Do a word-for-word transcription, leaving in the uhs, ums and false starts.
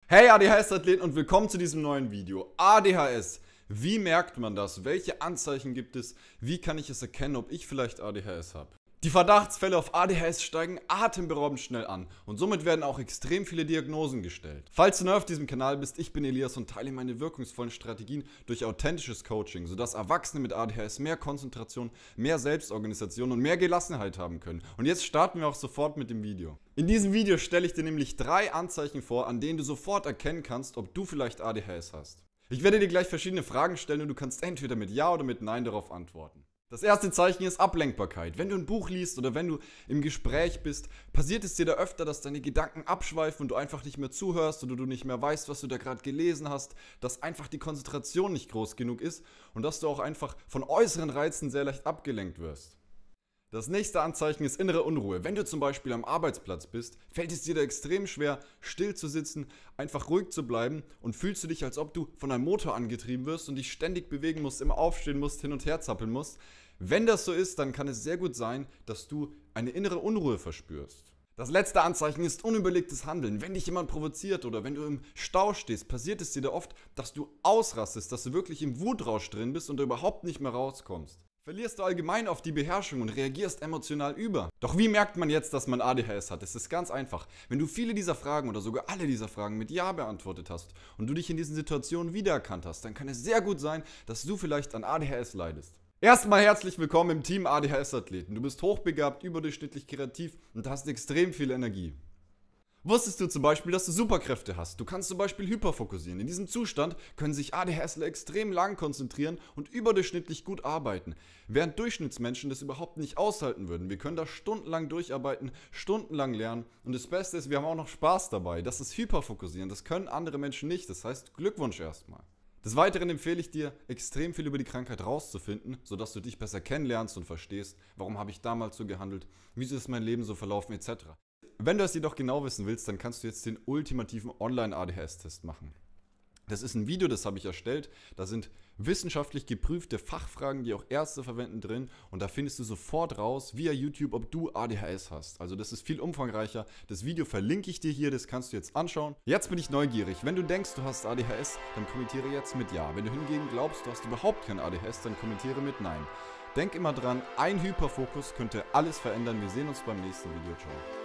Hey A D H S-Athleten und willkommen zu diesem neuen Video. A D H S, wie merkt man das? Welche Anzeichen gibt es? Wie kann ich es erkennen, ob ich vielleicht A D H S habe? Die Verdachtsfälle auf A D H S steigen atemberaubend schnell an und somit werden auch extrem viele Diagnosen gestellt. Falls du neu auf diesem Kanal bist, ich bin Elias und teile meine wirkungsvollen Strategien durch authentisches Coaching, sodass Erwachsene mit A D H S mehr Konzentration, mehr Selbstorganisation und mehr Gelassenheit haben können. Und jetzt starten wir auch sofort mit dem Video. In diesem Video stelle ich dir nämlich drei Anzeichen vor, an denen du sofort erkennen kannst, ob du vielleicht A D H S hast. Ich werde dir gleich verschiedene Fragen stellen und du kannst entweder mit Ja oder mit Nein darauf antworten. Das erste Zeichen ist Ablenkbarkeit. Wenn du ein Buch liest oder wenn du im Gespräch bist, passiert es dir da öfter, dass deine Gedanken abschweifen und du einfach nicht mehr zuhörst oder du nicht mehr weißt, was du da gerade gelesen hast, dass einfach die Konzentration nicht groß genug ist und dass du auch einfach von äußeren Reizen sehr leicht abgelenkt wirst. Das nächste Anzeichen ist innere Unruhe. Wenn du zum Beispiel am Arbeitsplatz bist, fällt es dir da extrem schwer, still zu sitzen, einfach ruhig zu bleiben und fühlst du dich, als ob du von einem Motor angetrieben wirst und dich ständig bewegen musst, immer aufstehen musst, hin und her zappeln musst. Wenn das so ist, dann kann es sehr gut sein, dass du eine innere Unruhe verspürst. Das letzte Anzeichen ist unüberlegtes Handeln. Wenn dich jemand provoziert oder wenn du im Stau stehst, passiert es dir da oft, dass du ausrastest, dass du wirklich im Wutrausch drin bist und du überhaupt nicht mehr rauskommst. Verlierst du allgemein auf die Beherrschung und reagierst emotional über. Doch wie merkt man jetzt, dass man A D H S hat? Es ist ganz einfach. Wenn du viele dieser Fragen oder sogar alle dieser Fragen mit Ja beantwortet hast und du dich in diesen Situationen wiedererkannt hast, dann kann es sehr gut sein, dass du vielleicht an A D H S leidest. Erstmal herzlich willkommen im Team A D H S-Athleten. Du bist hochbegabt, überdurchschnittlich kreativ und hast extrem viel Energie. Wusstest du zum Beispiel, dass du Superkräfte hast? Du kannst zum Beispiel hyperfokussieren. In diesem Zustand können sich ADHSler extrem lang konzentrieren und überdurchschnittlich gut arbeiten, während Durchschnittsmenschen das überhaupt nicht aushalten würden. Wir können da stundenlang durcharbeiten, stundenlang lernen und das Beste ist, wir haben auch noch Spaß dabei. Das ist Hyperfokussieren, das können andere Menschen nicht, das heißt Glückwunsch erstmal. Des Weiteren empfehle ich dir, extrem viel über die Krankheit rauszufinden, sodass du dich besser kennenlernst und verstehst, warum habe ich damals so gehandelt, wieso ist mein Leben so verlaufen et cetera. Wenn du es jedoch genau wissen willst, dann kannst du jetzt den ultimativen Online-A D H S-Test machen. Das ist ein Video, das habe ich erstellt. Da sind wissenschaftlich geprüfte Fachfragen, die auch Ärzte verwenden, drin. Und da findest du sofort raus, via YouTube, ob du A D H S hast. Also das ist viel umfangreicher. Das Video verlinke ich dir hier, das kannst du jetzt anschauen. Jetzt bin ich neugierig. Wenn du denkst, du hast A D H S, dann kommentiere jetzt mit Ja. Wenn du hingegen glaubst, du hast überhaupt kein A D H S, dann kommentiere mit Nein. Denk immer dran, ein Hyperfokus könnte alles verändern. Wir sehen uns beim nächsten Video. Ciao.